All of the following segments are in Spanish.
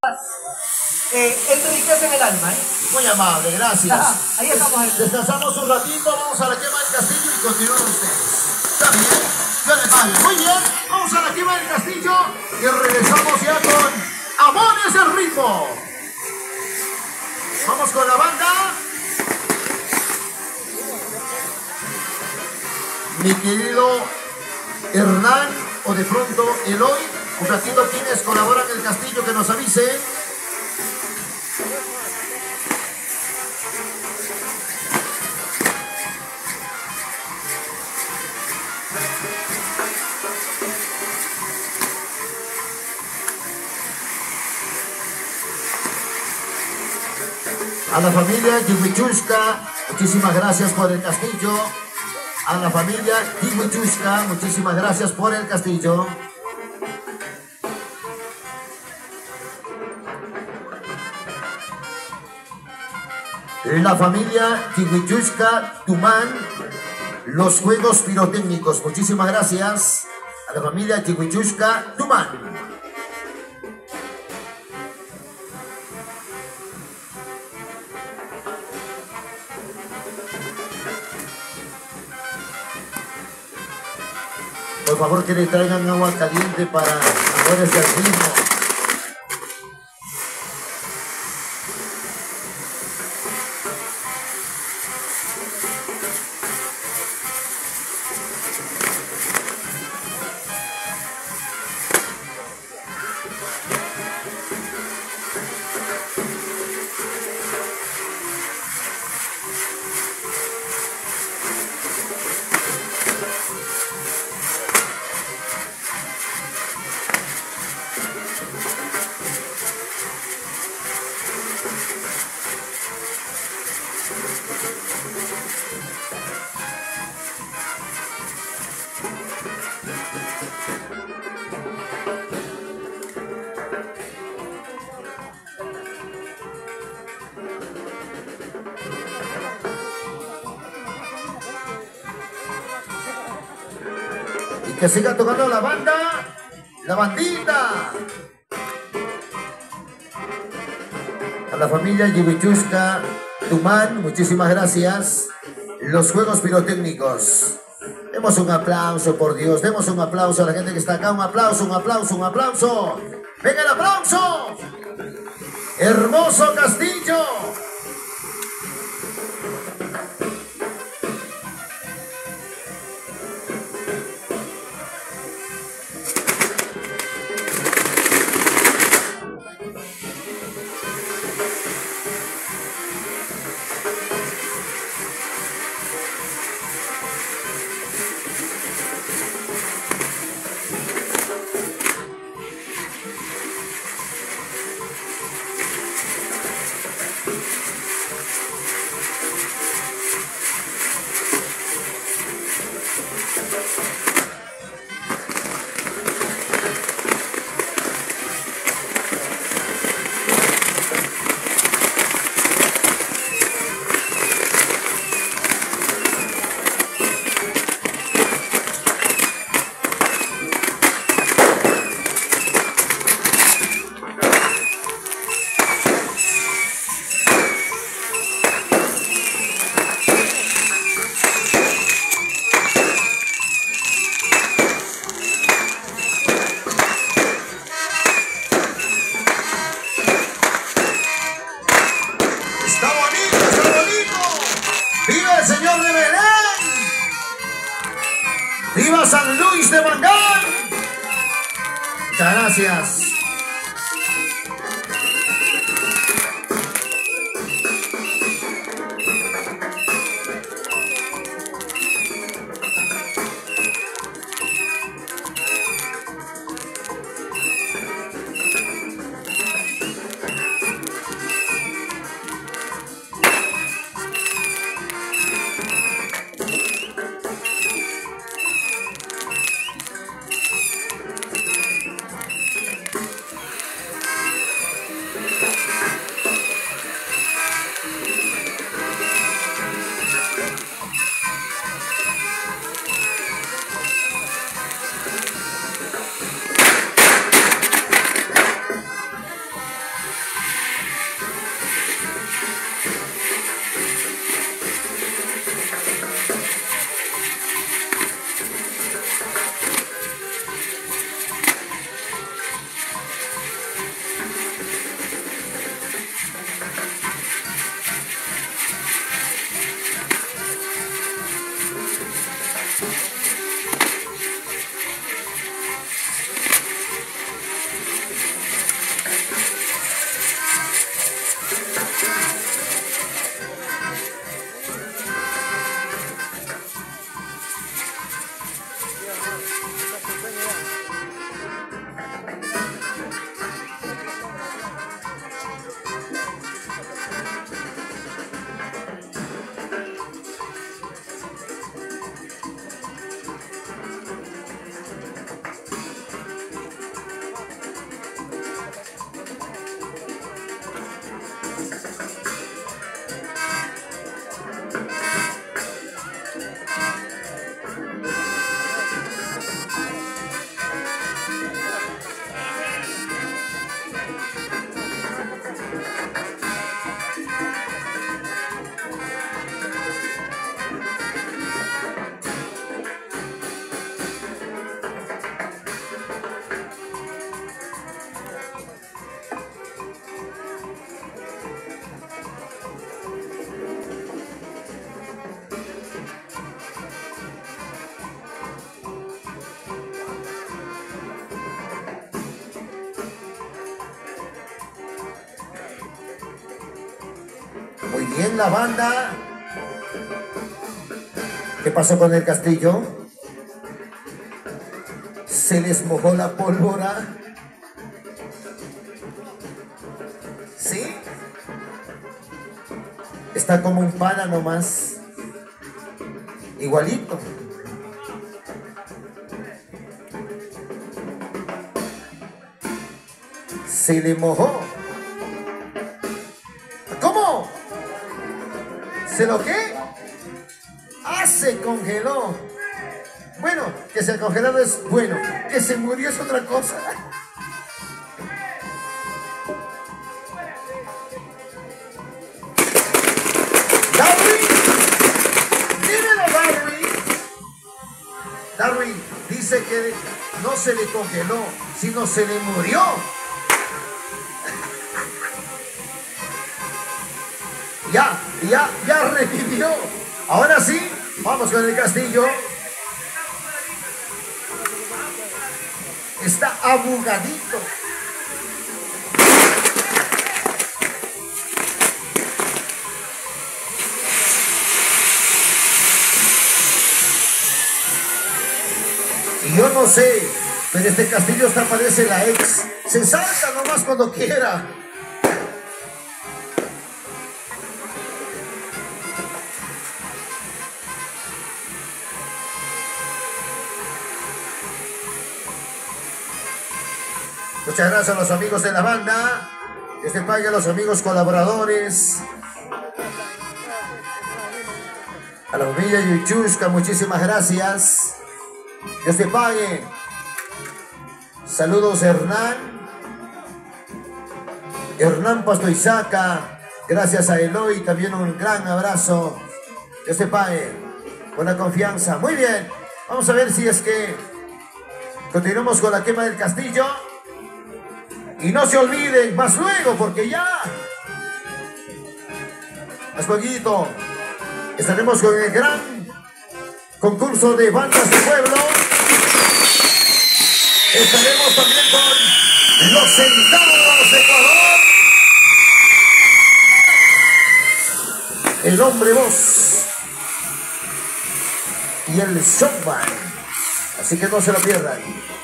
Enriquece en el alma, ¿eh? Muy amable, gracias. Ahí estamos. Descansamos un ratito, vamos a la quema del castillo y continúan ustedes. Está bien, yo les pago. Muy bien, vamos a la quema del castillo y regresamos ya con Amores del Ritmo. Vamos con la banda. Mi querido Hernán, o de pronto Eloy, un ratito quienes colaboran en el castillo que nos avise. A la familia Yihuichushka, muchísimas gracias por el castillo. A la familia Yihuichushka, muchísimas gracias por el castillo. La familia Yihuichushka Tumán, los juegos pirotécnicos, muchísimas gracias. A la familia Yihuichushka Tumán. Por favor, que le traigan agua caliente para Amores del Ritmo. Que siga tocando la banda, la bandita. A la familia Yihuichushka Tumán, muchísimas gracias. Los juegos pirotécnicos. Demos un aplauso, por Dios. Demos un aplauso a la gente que está acá. Un aplauso, un aplauso, un aplauso. ¡Venga el aplauso! ¡Hermoso castillo! ¡Viva San Luis de Mangán! Muchas gracias. Muy bien, la banda. ¿Qué pasó con el castillo? Se les mojó la pólvora. ¿Sí? Está como un pana nomás. Igualito. Se le mojó. ¿Cómo? ¿Se lo qué? Ah, se congeló. Bueno, que se congeló es bueno. Que se murió es otra cosa. Darwin, dímelo, Darwin. Darwin dice que no se le congeló, sino se le murió. Ya revivió. Ahora sí, vamos con el castillo. Está abugadito. Y yo no sé, pero este castillo hasta parece la ex. Se salta nomás cuando quiera. Muchas gracias a los amigos de la banda. Dios te pague a los amigos colaboradores. A la familia Yuchushka, muchísimas gracias. Dios te pague. Saludos, Hernán. Hernán Pastoizaca. Gracias a Eloy, también un gran abrazo. Dios te pague. Buena confianza. Muy bien. Vamos a ver si es que continuamos con la quema del castillo. Y no se olviden, más luego, porque ya, más luego, estaremos con el gran concurso de bandas de pueblo. Estaremos también con los Centauros de Ecuador. El Hombre Voz y el Showman. Así que no se lo pierdan.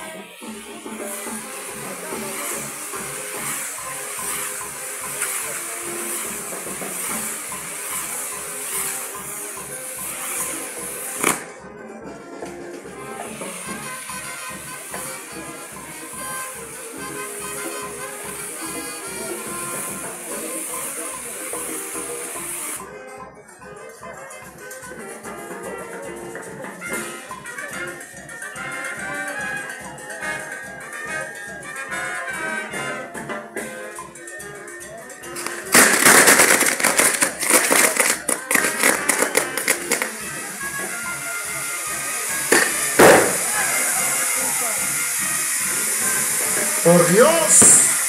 Por Dios,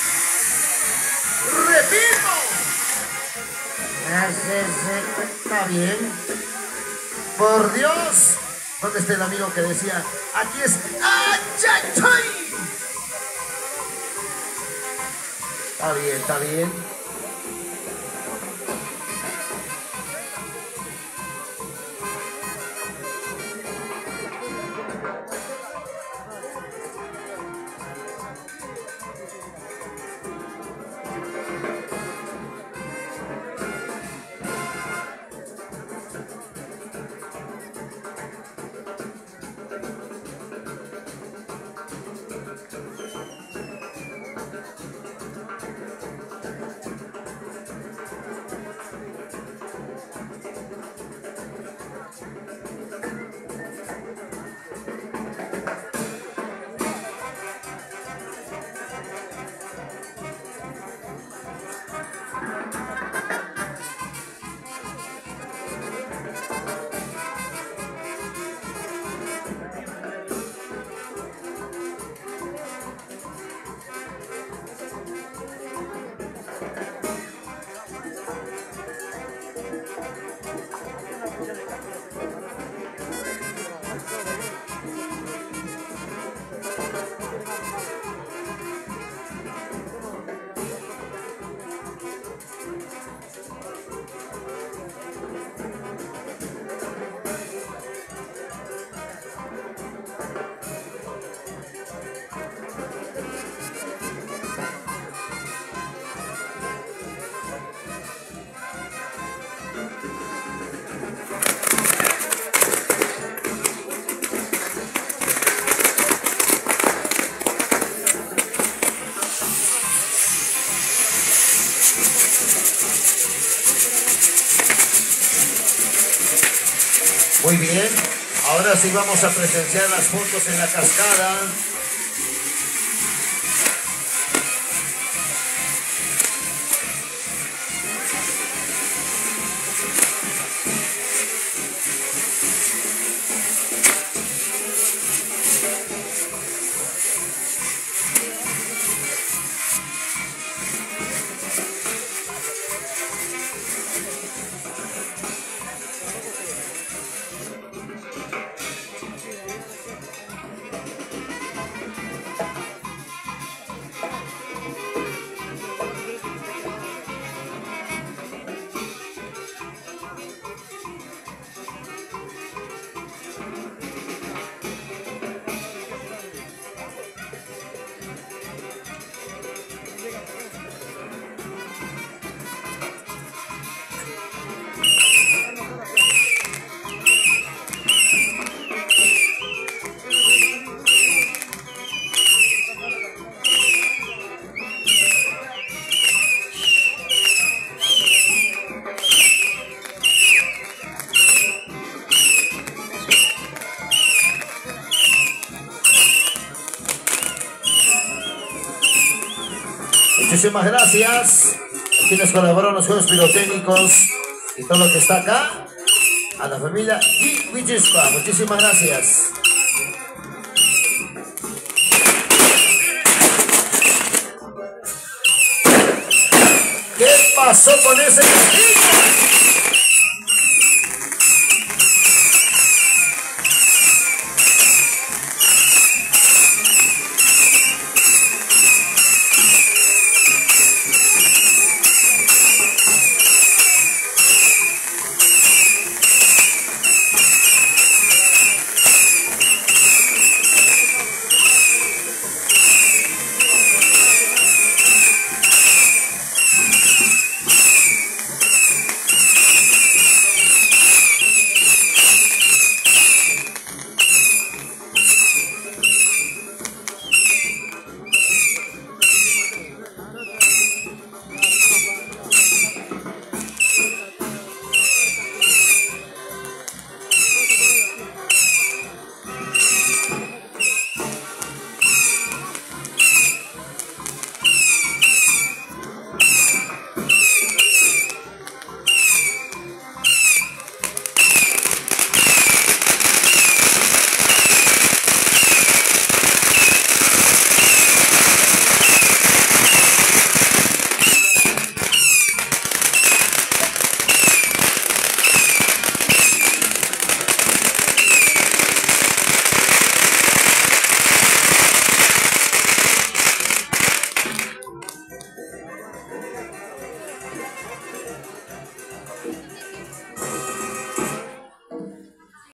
repito. Está bien. Por Dios. ¿Dónde está el amigo que decía? Aquí es. ¡Ay! Está bien, está bien. Muy bien. Ahora sí vamos a presenciar las fotos en la cascada. Muchísimas gracias a quienes colaboraron en los juegos pirotécnicos y todo lo que está acá. A la familia Guillushka, muchísimas gracias. ¿Qué pasó con ese castillo?